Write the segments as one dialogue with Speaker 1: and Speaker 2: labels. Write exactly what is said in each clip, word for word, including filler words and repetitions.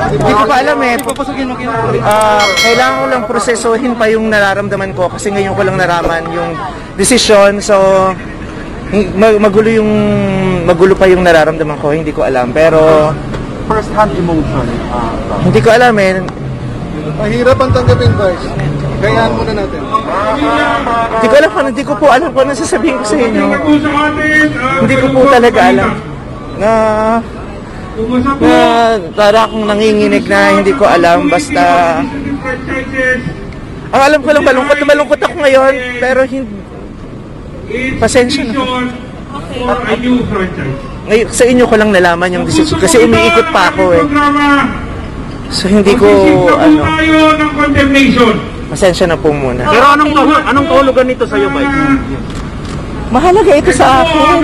Speaker 1: Hindi ko pa alam eh. Uh, kailangan ko lang prosesuhin pa yung nararamdaman ko kasi ngayon ko lang naraman yung desisyon. So, magulo yung magulo pa yung nararamdaman ko, hindi ko alam. Pero
Speaker 2: first hand emotion. Uh,
Speaker 1: hindi ko alam eh.
Speaker 2: Mahirap ang tanggapin, Vice. Gayaan muna natin.
Speaker 1: Hindi ko alam kung hindi ko po alam kung ano sasabihin ko sa inyo. Hindi ko po talaga alam na na para akong nanginginig na hindi ko alam. Basta ang alam ko lang, malungkot na malungkot ako ngayon, pero hindi, pasensya na. Ngayon, sa inyo ko lang nalaman yung decision kasi umiikot pa ako eh. So hindi ko ano, pasensya na po muna.
Speaker 3: Pero anong anong kahulugan nito sa iyo, Mike?
Speaker 1: Mahalaga ito sa akin.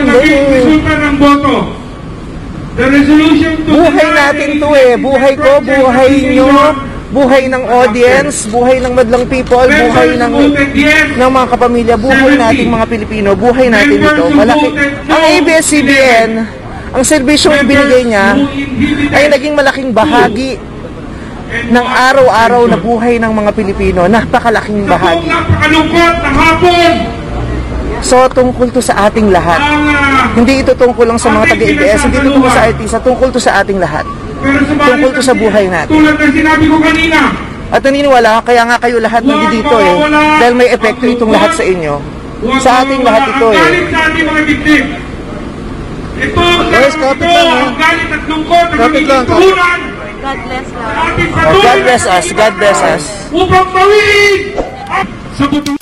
Speaker 1: Buhay natin to eh. Buhay ko, buhay nyo, buhay ng audience, buhay ng madlang people, buhay ng, ng mga kapamilya, buhay nating mga Pilipino, buhay natin ito. Malaki. Ang A B S C B N, ang serbisyong ibinigay niya ay naging malaking bahagi ng araw-araw na buhay ng mga Pilipino. Napakalaking bahagi.
Speaker 4: Napakalungkot na hapon!
Speaker 1: So, tungkol to sa ating lahat. Hindi ito tungkol lang sa mga taga-A B S, hindi ito tungkol sa artista, tungkol to sa ating lahat. Tungkol to sa buhay natin.
Speaker 4: Tulad ng sinabi ko kanina.
Speaker 1: At naniniwala, kaya nga kayo lahat nandito eh. Dahil may epekto itong lahat sa inyo. Sa ating lahat ito eh.
Speaker 4: Galit sa ating mga victim. Ito ang
Speaker 2: Guys, kapit lang eh.
Speaker 4: galit at lungkot na
Speaker 2: Kapit lang, kapit.
Speaker 4: tuhunan.
Speaker 5: God bless lang.
Speaker 1: Oh, God bless us, God bless us.
Speaker 4: Upang bawiin sa